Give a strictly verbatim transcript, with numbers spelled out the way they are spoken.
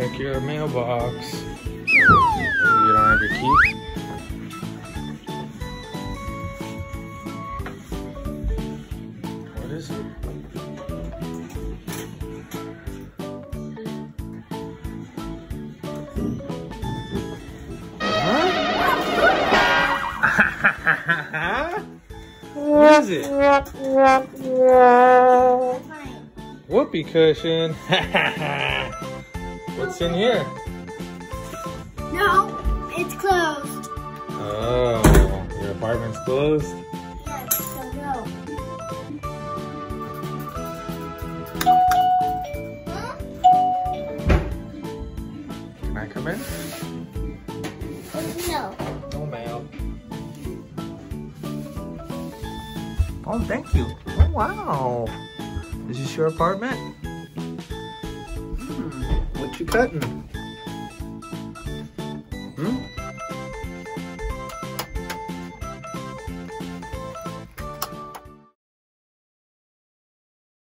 check your mailbox. You don't have your key? What is it? Huh? What is it? Whoopee cushion. What's in here? No, it's closed. Oh, your apartment's closed? Yes, so no. Can I come in? No. No mail. Oh, thank you. Oh, wow. Is this your apartment? Hmm, what you cutting?